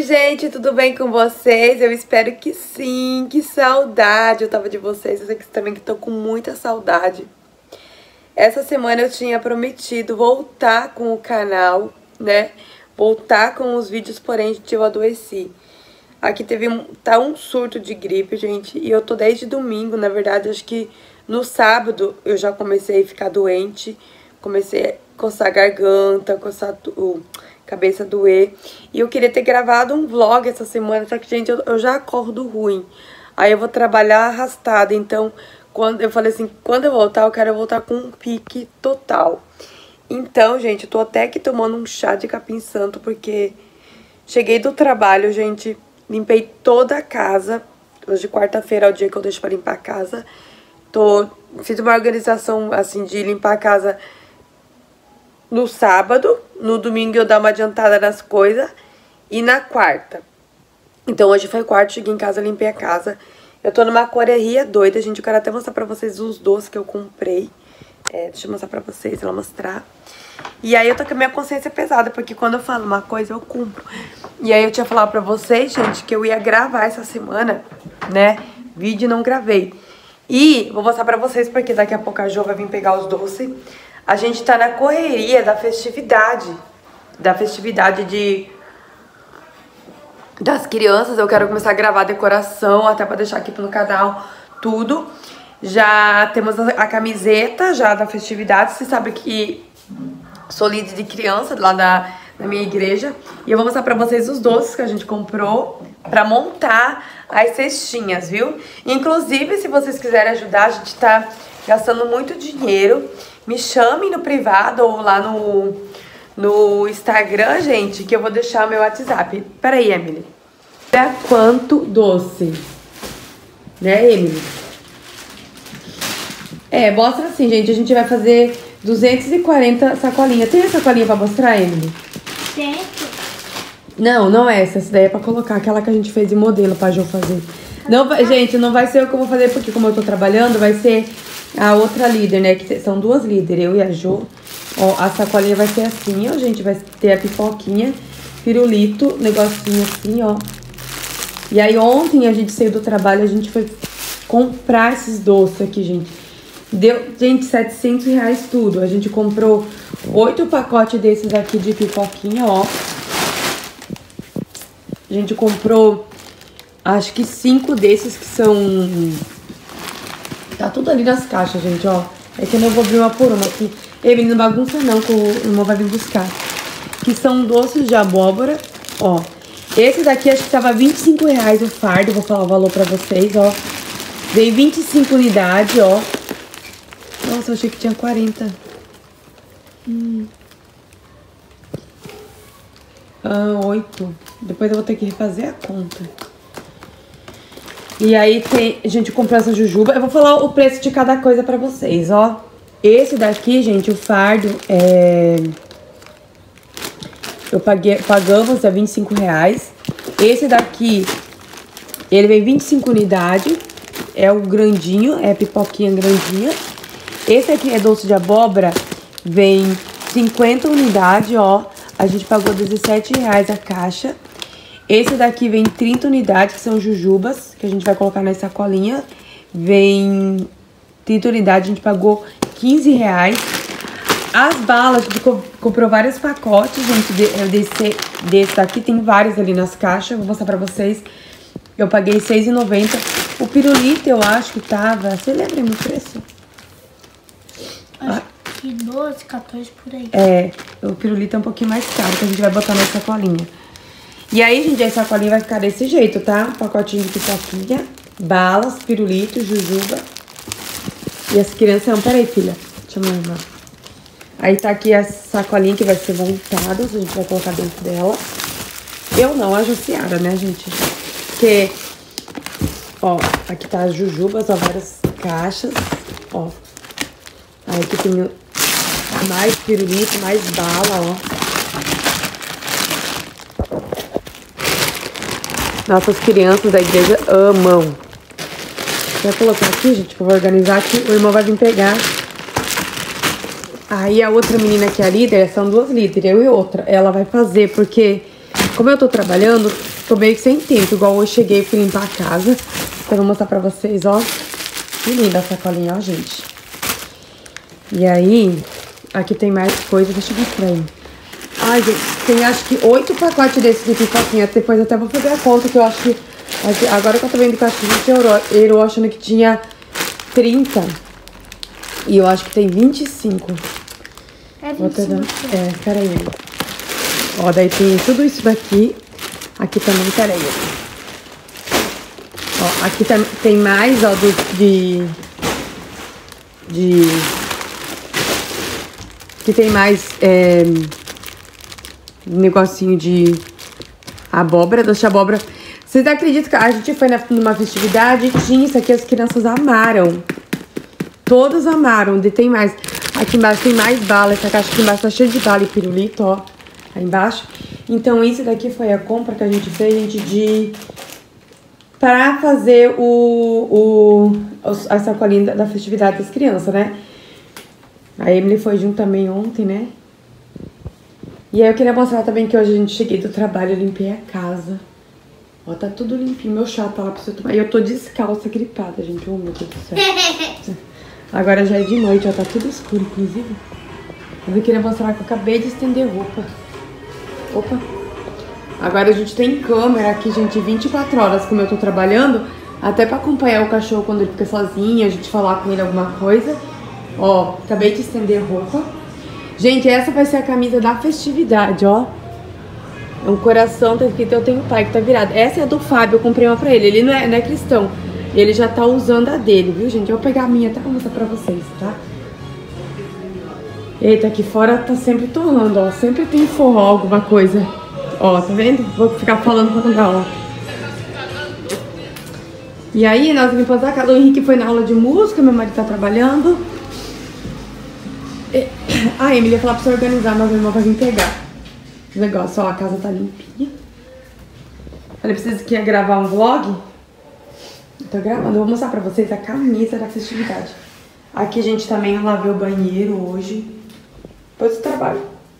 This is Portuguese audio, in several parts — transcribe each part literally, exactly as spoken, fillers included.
gente, tudo bem com vocês? Eu espero que sim, que saudade eu tava de vocês. Eu sei que também que tô com muita saudade. Essa semana eu tinha prometido voltar com o canal, né? Voltar com os vídeos, porém, gente, eu adoeci. Aqui teve um, tá um surto de gripe, gente, e eu tô desde domingo, na verdade, acho que no sábado eu já comecei a ficar doente, comecei a coçar a garganta, coçar o cabeça doer, e eu queria ter gravado um vlog essa semana, só que, gente, eu, eu já acordo ruim, aí eu vou trabalhar arrastada, então, quando eu falei assim, quando eu voltar, eu quero voltar com um pique total. Então, gente, eu tô até aqui tomando um chá de capim-santo, porque cheguei do trabalho, gente, limpei toda a casa. Hoje, quarta-feira, é o dia que eu deixo pra limpar a casa. Tô, fiz uma organização, assim, de limpar a casa no sábado. No domingo, eu dar uma adiantada nas coisas. E na quarta. Então, hoje foi quarta, cheguei em casa, limpei a casa. Eu tô numa correria doida, gente. Eu quero até mostrar pra vocês os doces que eu comprei. É, deixa eu mostrar pra vocês, ela mostrar. E aí eu tô com a minha consciência pesada, porque quando eu falo uma coisa, eu cumpro. E aí eu tinha falado pra vocês, gente, que eu ia gravar essa semana, né? Vídeo não gravei. E vou mostrar pra vocês, porque daqui a pouco a Jo vai vir pegar os doces. A gente tá na correria da festividade. Da festividade de... das crianças. Eu quero começar a gravar a decoração, até pra deixar aqui no canal tudo. Já temos a camiseta já da festividade. Você sabe que sou líder de criança lá da, da minha igreja. E eu vou mostrar pra vocês os doces que a gente comprou pra montar as cestinhas, viu? Inclusive, se vocês quiserem ajudar, a gente tá gastando muito dinheiro. Me chamem no privado ou lá no, no Instagram, gente, que eu vou deixar o meu WhatsApp. Peraí, Emily. Olha quanto doce. Né, Emily? É, mostra assim, gente. A gente vai fazer duzentas e quarenta sacolinhas. Tem a sacolinha pra mostrar, Emily? Tem. Não, não é essa. Essa daí é pra colocar. Aquela que a gente fez de modelo pra Jo fazer. Não, gente, não vai ser o que eu vou fazer, porque como eu tô trabalhando, vai ser a outra líder, né? Que são duas líderes, eu e a Jo. Ó, a sacolinha vai ser assim, ó, gente. Vai ter a pipoquinha, pirulito, negocinho assim, ó. E aí ontem a gente saiu do trabalho, a gente foi comprar esses doces aqui, gente. Deu, gente, setecentos reais tudo. A gente comprou oito pacotes desses aqui de pipoquinha, ó. A gente comprou, acho que cinco desses que são... Tá tudo ali nas caixas, gente, ó. É que eu não vou abrir uma por uma aqui. Ele não bagunça não, que o irmão vai vir buscar. Que são doces de abóbora, ó. Esse daqui acho que tava vinte e cinco reais o fardo. Vou falar o valor pra vocês, ó. Veio vinte e cinco unidades, ó. Nossa, eu achei que tinha quarenta. Hum. Ah, oito. Depois eu vou ter que refazer a conta. E aí tem... A gente comprou essa jujuba. Eu vou falar o preço de cada coisa pra vocês, ó. Esse daqui, gente, o fardo é... Eu paguei... Pagamos a vinte e cinco reais. Esse daqui, ele vem vinte e cinco unidades. É o grandinho, é a pipoquinha grandinha. Esse aqui é doce de abóbora, vem cinquenta unidades, ó. A gente pagou dezessete reais a caixa. Esse daqui vem trinta unidades, que são jujubas, que a gente vai colocar na sacolinha. Vem trinta unidades, a gente pagou quinze reais. As balas, a gente comprou vários pacotes, gente, desse, desse daqui. Tem vários ali nas caixas, vou mostrar pra vocês. Eu paguei seis reais e noventa centavos. O pirulito, eu acho que tava... Você lembra o preço? Acho que doze, quatorze por aí. É, o pirulito é um pouquinho mais caro, que a gente vai botar na sacolinha. E aí, gente, a sacolinha vai ficar desse jeito, tá? Um pacotinho de pipoquinha, balas, pirulito, jujuba. E as crianças... Não, peraí, filha. Deixa eu lembrar. Aí tá aqui a sacolinha que vai ser montada, a gente vai colocar dentro dela. Eu não, a Jussiara, né, gente? Porque, ó, aqui tá as jujubas, ó, várias caixas, ó. Aí aqui tem mais pirulito, mais bala, ó. Nossas crianças da igreja amam. Vou colocar aqui, gente, que eu vou organizar aqui. O irmão vai vir pegar. Aí a outra menina que é a líder, são duas líderes, eu e outra. Ela vai fazer, porque Como eu tô trabalhando, tô meio que sem tempo. Igual eu cheguei, fui limpar a casa. Então eu vou mostrar pra vocês, ó. Que linda a sacolinha, ó, gente. E aí, aqui tem mais coisa. Deixa eu mostrar aí. Ai, gente, tem acho que oito pacotes desses de pipoquinha. Depois até vou fazer a conta, que eu acho que... Agora que eu tô vendo que eu acho que vinte euros, eu achando que tinha trinta. E eu acho que tem vinte e cinco. É vinte e cinco. É, peraí. Ó, daí tem tudo isso daqui. Aqui também, peraí. Ó, aqui tem, tem mais, ó, do, de... De... Aqui tem mais, é... um negocinho de abóbora, doce de abóbora. Vocês acreditam que a gente foi na, numa festividade e tinha isso aqui, as crianças amaram. Todos amaram, e tem mais. Aqui embaixo tem mais bala, essa caixa aqui embaixo tá cheia de bala e pirulito, ó. Aí embaixo. Então isso daqui foi a compra que a gente fez, gente, de... Pra fazer o... o a sacolinha da, da festividade das crianças, né? A Emily foi junto também ontem, né? E aí eu queria mostrar também que hoje a gente cheguei do trabalho, eu limpei a casa. Ó, tá tudo limpinho, meu chá tá lá pra você tomar. E eu tô descalça, gripada, gente. Oh, meu Deus do céu. Agora já é de noite, ó, tá tudo escuro, inclusive. Mas eu queria mostrar que eu acabei de estender roupa. Opa. Agora a gente tem câmera aqui, gente, vinte e quatro horas, como eu tô trabalhando. Até pra acompanhar o cachorro quando ele fica sozinho, a gente falar com ele alguma coisa. Ó, acabei de estender roupa. Gente, essa vai ser a camisa da festividade, ó. É um coração, tá escrito Eu Tenho Pai, que tá virado. Essa é do Fábio, eu comprei uma pra ele. Ele não é, não é cristão. Ele já tá usando a dele, viu, gente? Eu vou pegar a minha até pra mostrar pra vocês, tá? Eita, aqui fora tá sempre torrando, ó. Sempre tem forró, alguma coisa. Ó, tá vendo? Vou ficar falando pra não, ó. E aí, nós limpamos a casa. O Henrique foi na aula de música, meu marido tá trabalhando. A Emily ia falar pra você organizar, mas meu irmão vai vir pegar. O negócio, ó, a casa tá limpinha. Falei, precisa que ia gravar um vlog. Tô gravando, eu vou mostrar pra vocês a camisa da festividade. Aqui, gente, também eu lavei o banheiro hoje. Depois do trabalho.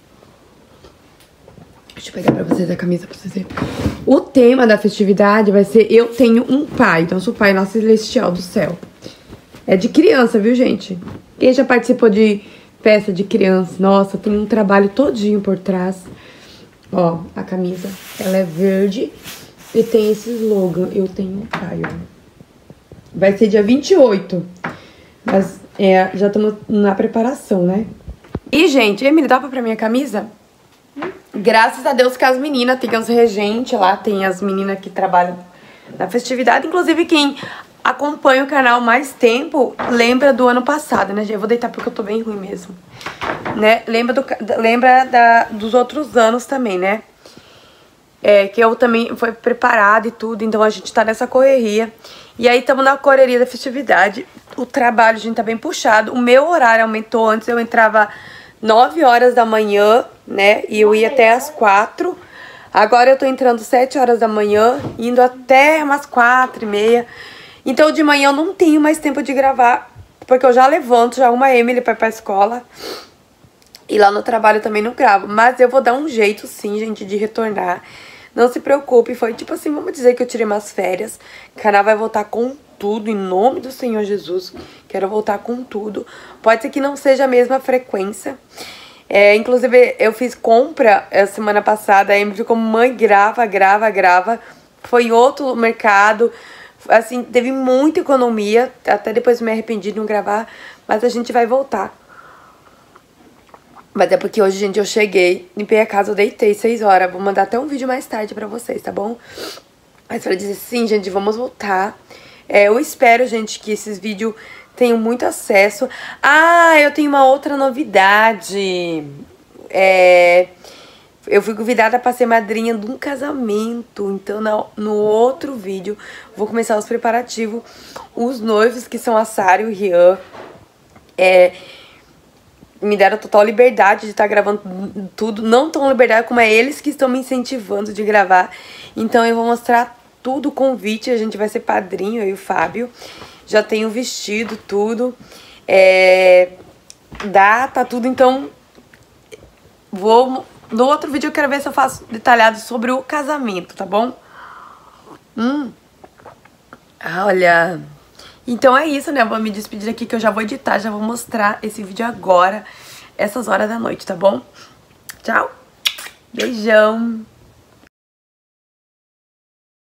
Deixa eu pegar pra vocês a camisa pra vocês verem. O tema da festividade vai ser Eu Tenho um Pai. Então, sou o Pai Nosso Celestial do Céu. É de criança, viu, gente? Quem já participou de festa de criança? Nossa, tem um trabalho todinho por trás. Ó, a camisa, ela é verde e tem esse slogan, Eu Tenho um Pai, ó. Vai ser dia vinte e oito, mas é, já estamos na preparação, né? E, gente, Emily, dá pra minha camisa? Graças a Deus que as meninas, tem as regentes lá, tem as meninas que trabalham na festividade. Inclusive, quem acompanha o canal mais tempo lembra do ano passado, né, gente? Eu vou deitar porque eu tô bem ruim mesmo. Né? Lembra, do, lembra da, dos outros anos também, né? É, que eu também foi preparada e tudo, então a gente tá nessa correria. E aí estamos na correria da festividade. O trabalho, a gente, tá bem puxado. O meu horário aumentou. Antes eu entrava nove horas da manhã, né? E eu ia até as quatro. Agora eu tô entrando sete horas da manhã, indo até umas quatro e meia. Então de manhã eu não tenho mais tempo de gravar, porque eu já levanto, já arrumo a Emily pra ir pra escola. E lá no trabalho eu também não gravo. Mas eu vou dar um jeito, sim, gente, de retornar. Não se preocupe, foi tipo assim, vamos dizer que eu tirei umas férias. O canal vai voltar com tudo, em nome do Senhor Jesus. Quero voltar com tudo. Pode ser que não seja a mesma frequência. É, inclusive, eu fiz compra a semana passada. A Emily ficou, mãe, grava, grava, grava. Foi em outro mercado. Assim, teve muita economia. Até depois me arrependi de não gravar. Mas a gente vai voltar. Mas é porque hoje, gente, eu cheguei, limpei a casa, eu deitei seis horas. Vou mandar até um vídeo mais tarde pra vocês, tá bom? Mas pra dizer, sim, gente, vamos voltar. É, eu espero, gente, que esses vídeos tenham muito acesso. Ah, eu tenho uma outra novidade. É... Eu fui convidada pra ser madrinha de um casamento. Então, no, no outro vídeo, vou começar os preparativos. Os noivos, que são a Sara e o Rian, é... me deram total liberdade de estar gravando tudo. Não tão liberdade como é eles que estão me incentivando de gravar. Então eu vou mostrar tudo, o convite. A gente vai ser padrinho, eu e o Fábio. Já tenho vestido, tudo. É... Data, tudo. Então vou No outro vídeo eu quero ver se eu faço detalhado sobre o casamento, tá bom? Hum. Olha... Então é isso, né? Eu vou me despedir aqui que eu já vou editar, já vou mostrar esse vídeo agora, essas horas da noite, tá bom? Tchau! Beijão!